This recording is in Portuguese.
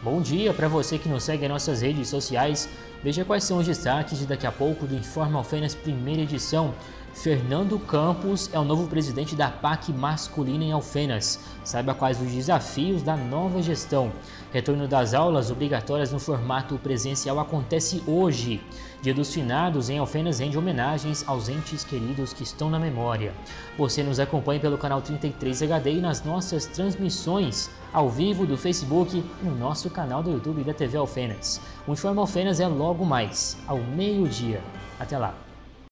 Bom dia para você que nos segue em nossas redes sociais. Veja quais são os destaques de daqui a pouco do Informa Alfenas primeira edição. Fernando Campos é o novo presidente da PAC masculina em Alfenas. Saiba quais os desafios da nova gestão. Retorno das aulas obrigatórias no formato presencial acontece hoje. Dia dos Finados em Alfenas rende homenagens aos entes queridos que estão na memória. Você nos acompanha pelo canal 33 HD e nas nossas transmissões ao vivo do Facebook e no nosso canal do YouTube da TV Alfenas. O Informa Alfenas é logo mais, ao meio-dia. Até lá!